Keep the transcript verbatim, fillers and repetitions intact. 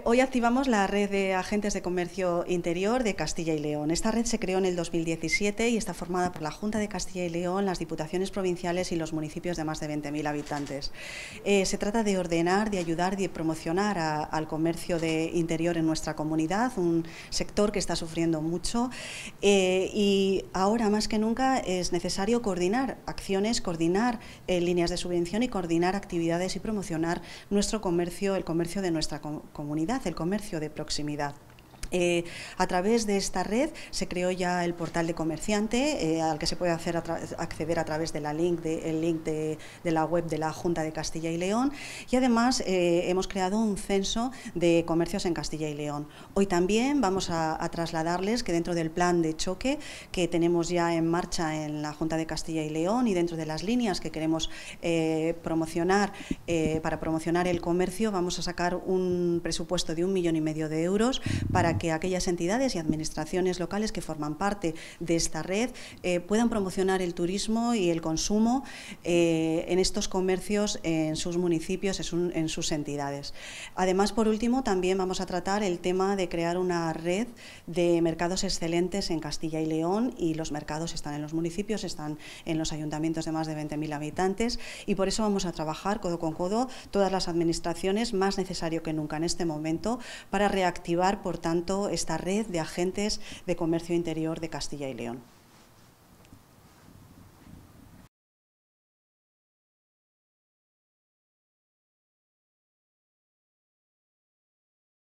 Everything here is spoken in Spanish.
hoy activamos la red de agentes de comercio interior de Castilla y León. Esta red se creó en el dos mil diecisiete y está formada por la Junta de Castilla y León, las diputaciones provinciales y los municipios de más de veinte mil habitantes. Eh, se trata de ordenar, de ayudar y de promocionar a, al comercio de interior en nuestra comunidad, un sector que está sufriendo mucho eh, y ahora más que nunca es necesario coordinar acciones, coordinar eh, líneas de subvención y coordinar actividades y promocionar nuestro comercio, el comercio de nuestra com comunidad, el comercio de proximidad. Eh, a través de esta red se creó ya el portal de comerciante eh, al que se puede hacer a acceder a través de la link de, el link de, de la web de la Junta de Castilla y León, y además eh, hemos creado un censo de comercios en Castilla y León. Hoy también vamos a, a trasladarles que dentro del plan de choque que tenemos ya en marcha en la Junta de Castilla y León y dentro de las líneas que queremos eh, promocionar eh, para promocionar el comercio, vamos a sacar un presupuesto de un millón y medio de euros para que aquellas entidades y administraciones locales que forman parte de esta red eh, puedan promocionar el turismo y el consumo eh, en estos comercios en sus municipios, en, su, en sus entidades. Además, por último, también vamos a tratar el tema de crear una red de mercados excelentes en Castilla y León, y los mercados están en los municipios, están en los ayuntamientos de más de veinte mil habitantes, y por eso vamos a trabajar codo con codo todas las administraciones, más necesario que nunca en este momento, para reactivar, por tanto, esta red de agentes de comercio interior de Castilla y León.